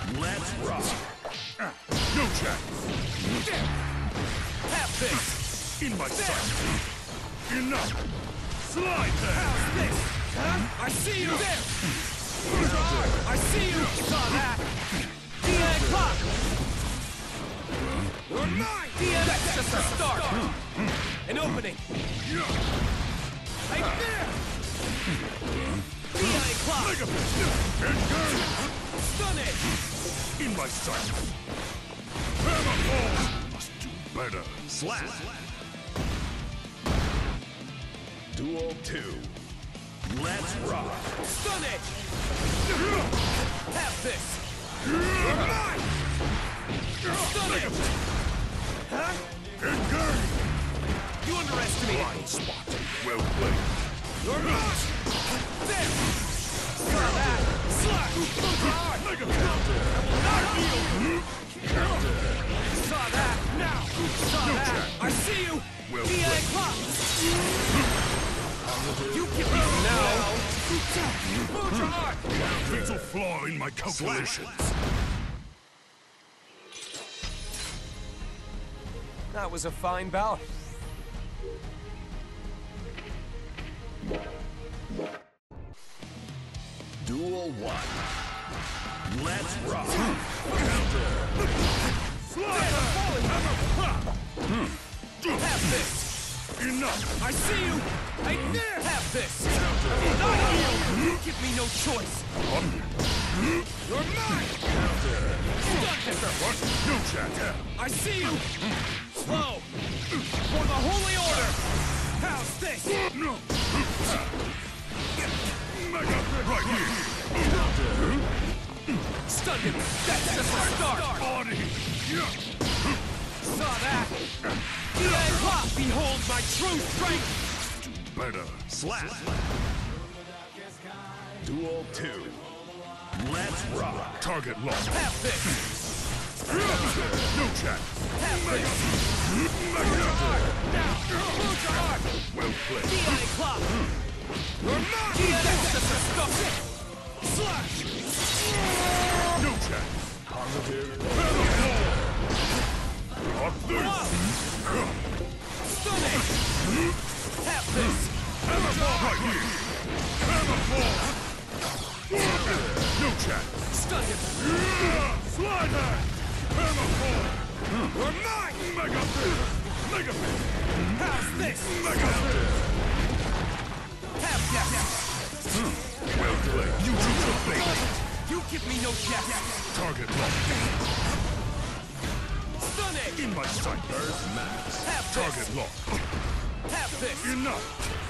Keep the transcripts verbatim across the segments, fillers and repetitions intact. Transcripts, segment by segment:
Let's rock. No chance. Have this. In my sight. Enough. Slide there. How's this? Huh? I see you there. I see you. Saw that. D N clock. You're mine. D N. That's just a start. An opening. Right there. D N clock. Engage. Stun it. In my sight. Hammer ball. Must do better. Slap. Duel two. Let's rock. Stun it. Have this. You're mine. Stun it. Huh? Engage. You underestimated me. Blind spot. Well played. You're mine. There. Saw that. Slash. Hard. Mega I will not yield. Saw that. Now. Saw No that. chance. I see you. Well D N played. clock. You give me now. Ultra hard. Fatal flaw in my calculations. That was a fine bout. Duel one. Let's rock. Have this. Enough. I see you. I dare have this. Not you. You give me no choice. You're mine. Stun Dipper. What? No chance. I see you. Slow. For the Holy Order. How's this? No. Mega right here. Stun Dipper. That's just a start. Body. Saw that. D N Clock. Behold my true strength. Better. Slap. Duel two. Let's rock. Target locked. Have this. No chance. Have this. Mega. Now. Ultra hard. Well played. D N Clock. You're not. D N That's just a stop. Slash. No chance. Positive. Up this. Stun it. Have this. Hammer ball right here. Hammer ball. No chance. Stun him. Slide hand. Hammer ball. You're mine. Mega fist. Mega fist. How's this? Mega fist. Have yes. Well played. You choose your fate. You give me no yes. Target locked. Stun it. In my sight. First match. Have Target this. locked. Have this. Enough.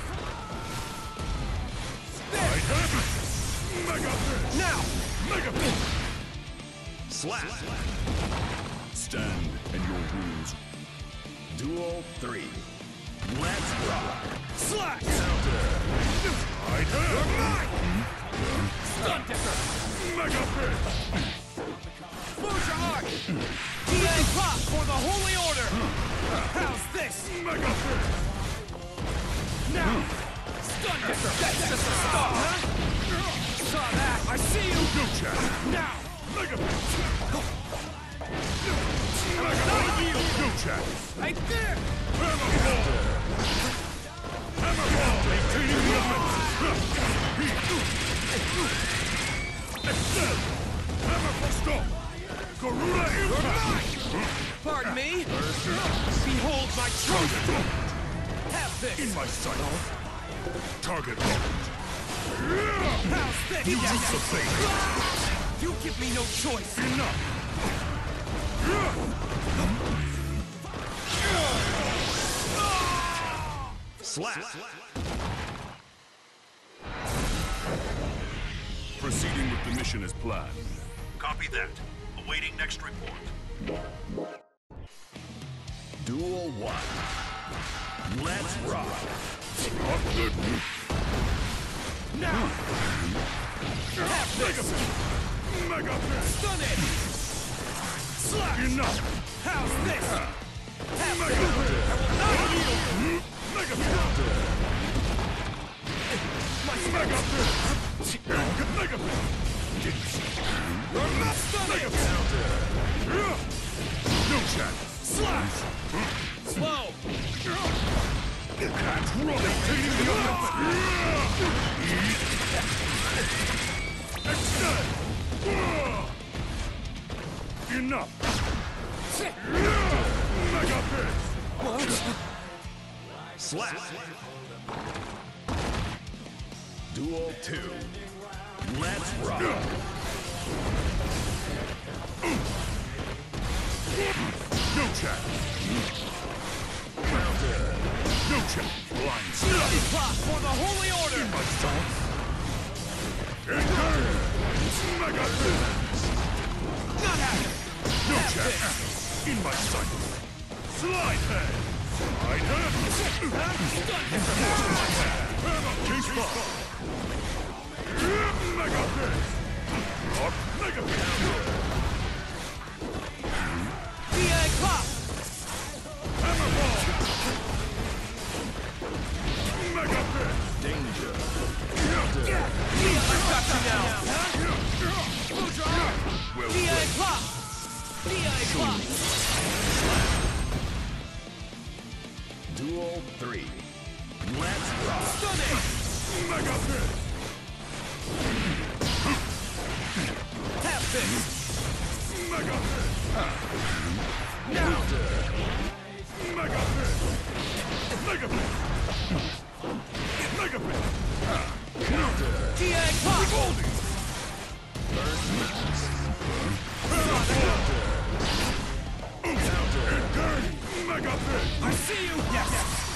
I There. have it. Mega fist. Now. Mega fist. Slap. Stand and your rules. Duel three. Let's rock. Slash. I have. Stun Dipper. Mega fist. Booja Arc. D N Clock for the Holy Order. How's this? Mega fist. Now. Stun Dipper. That's just a start, huh? Saw that. I see you. No chance. Now. Mega fist. Mega Not fist. you. No chance. Right there. Hammer ball. Hammer ball. Maintaining movement. Extend. Hammer ball stop. Garuda impact. Pardon me. Behold my truth. Have this. In my sight. Target locked. How's this? You choose the fate. You give me no choice. Enough. Slap. Proceeding with the mission as planned. Copy that. Awaiting next report. Duel one. Let's rock. Up the... Now. Have this. Mega fist. Stun it. Slash. Enough. How's this? Have Mega this. fist. I will not yield. Mega fist. My Mega fist. Mega fist. You're not stunning. chance. Slash! Slow! That's rotating the Extend! Enough! Mega Fist! What? Slap. Duel two. Let's rock. No chance! Counter! No chance! Blind stop! Plot for the Holy Order! My son! Enter! Mega Fist! Not happening! No chance! In my sight! Slide head! Slide head! Hammer King's Fall! Mega Fist! Up Mega Fist! D A Pop! Hammer Ball! Mega Fist! Danger. I've got you now! Well D A Pop! D A Pop! Duel three. Let's rock. Stunning! Mega Fist! Tap this! Mega Fist! Now! Mega Fist! Mega Fist! Mega Fist! D A Pop! Goldie! Enter! Mega Fist! I see you! Yes!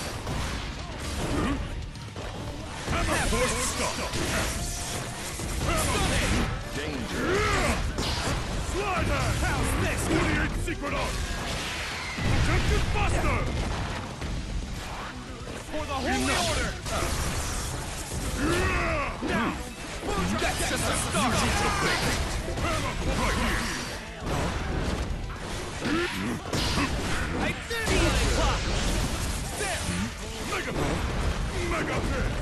Hammer Force Stop! Stunning! Danger. Slide hand! How's this? forty-eight Secret Art! Protective Buster! For the Holy Order! Now! That's just a start! Hammer right here! I did it! D A Pop! There! Mega Fist! Mega Fist!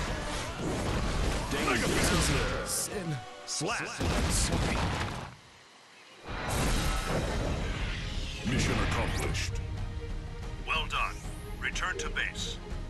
Mega Fist! Sin. Slap. Sorry. Mission accomplished. Well done. Return to base.